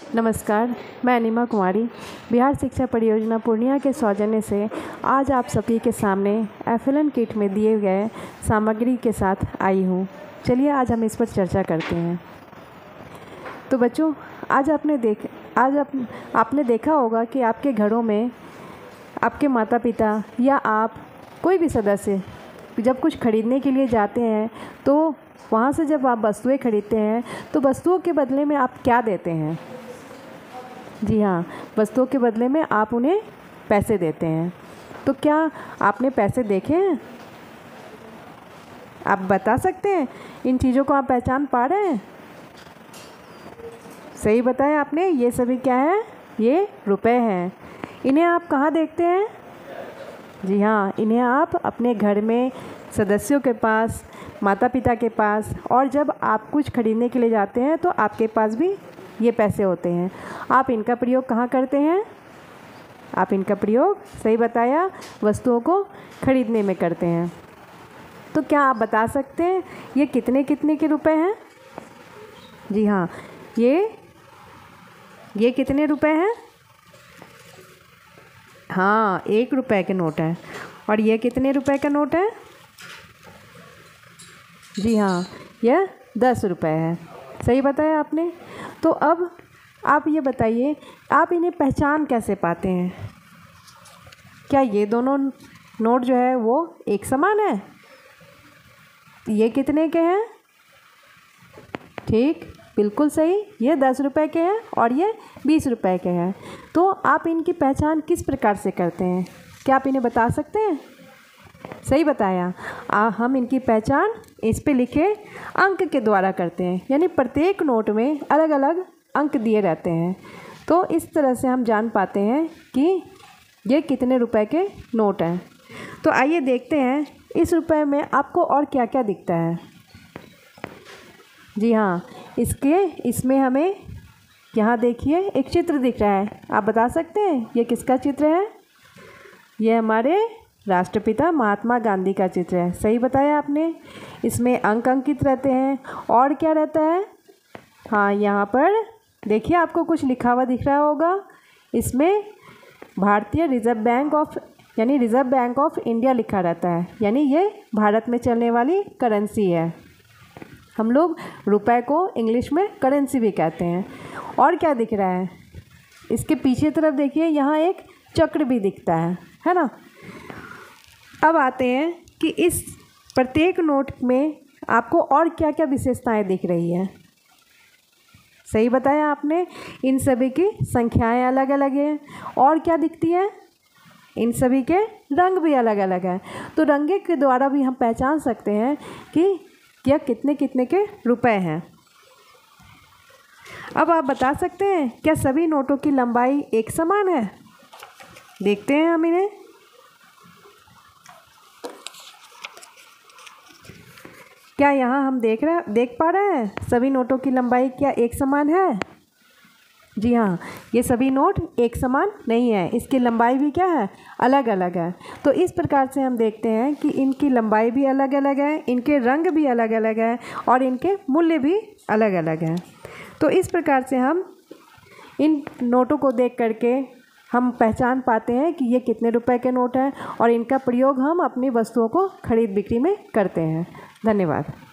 नमस्कार, मैं अनिमा कुमारी बिहार शिक्षा परियोजना पूर्णिया के सौजन्य से आज आप सभी के सामने एफएलएन किट में दिए गए सामग्री के साथ आई हूँ। चलिए आज हम इस पर चर्चा करते हैं। तो बच्चों, आज आपने देखा होगा कि आपके घरों में आपके माता पिता या आप कोई भी सदस्य जब कुछ खरीदने के लिए जाते हैं तो वहाँ से जब आप वस्तुएं खरीदते हैं तो वस्तुओं के बदले में आप क्या देते हैं? जी हाँ, वस्तुओं के बदले में आप उन्हें पैसे देते हैं। तो क्या आपने पैसे देखे हैं? आप बता सकते हैं इन चीज़ों को आप पहचान पा रहे हैं? सही बताया आपने। ये सभी क्या है? ये रुपए हैं। इन्हें आप कहाँ देखते हैं? जी हाँ, इन्हें आप अपने घर में सदस्यों के पास, माता पिता के पास, और जब आप कुछ खरीदने के लिए जाते हैं तो आपके पास भी ये पैसे होते हैं। आप इनका प्रयोग कहाँ करते हैं? आप इनका प्रयोग, सही बताया, वस्तुओं को खरीदने में करते हैं। तो क्या आप बता सकते हैं ये कितने कितने के रुपए हैं? जी हाँ, ये कितने रुपए हैं? हाँ, 1 रुपए के नोट है। और ये कितने रुपए का नोट है? जी हाँ, यह 10 रुपए है। सही बताया आपने। तो अब आप ये बताइए, आप इन्हें पहचान कैसे पाते हैं? क्या ये दोनों नोट जो है वो एक समान है? ये कितने के हैं? ठीक, बिल्कुल सही, ये 10 रुपए के हैं और ये 20 रुपए के हैं। तो आप इनकी पहचान किस प्रकार से करते हैं? क्या आप इन्हें बता सकते हैं? सही बताया। हम इनकी पहचान इस पे लिखे अंक के द्वारा करते हैं, यानी प्रत्येक नोट में अलग अलग अंक दिए रहते हैं। तो इस तरह से हम जान पाते हैं कि ये कितने रुपए के नोट हैं। तो आइए देखते हैं इस रुपए में आपको और क्या क्या दिखता है। जी हाँ, इसमें हमें यहाँ देखिए एक चित्र दिख रहा है। आप बता सकते हैं ये किसका चित्र है? ये हमारे राष्ट्रपिता महात्मा गांधी का चित्र है। सही बताया आपने। इसमें अंक अंकित रहते हैं। और क्या रहता है? हाँ, यहाँ पर देखिए आपको कुछ लिखा हुआ दिख रहा होगा। इसमें भारतीय रिजर्व बैंक ऑफ इंडिया लिखा रहता है, यानी ये भारत में चलने वाली करेंसी है। हम लोग रुपए को इंग्लिश में करेंसी भी कहते हैं। और क्या दिख रहा है? इसके पीछे तरफ देखिए, यहाँ एक चक्र भी दिखता है ना। अब आते हैं कि इस प्रत्येक नोट में आपको और क्या क्या विशेषताएं दिख रही है। सही बताया आपने। इन सभी की संख्याएं अलग अलग हैं। और क्या दिखती है? इन सभी के रंग भी अलग अलग हैं। तो रंगे के द्वारा भी हम पहचान सकते हैं कि यह कितने कितने के रुपए हैं। अब आप बता सकते हैं क्या सभी नोटों की लंबाई एक समान है? देखते हैं हम इन्हें। क्या यहाँ हम देख पा रहे हैं सभी नोटों की लंबाई क्या एक समान है? जी हाँ, ये सभी नोट एक समान नहीं है। इसकी लंबाई भी क्या है? अलग अलग है। तो इस प्रकार से हम देखते हैं कि इनकी लंबाई भी अलग अलग है, इनके रंग भी अलग अलग है और इनके मूल्य भी अलग अलग हैं। तो इस प्रकार से हम इन नोटों को देख करके हम पहचान पाते हैं कि ये कितने रुपए के नोट हैं और इनका प्रयोग हम अपनी वस्तुओं को खरीद बिक्री में करते हैं। धन्यवाद।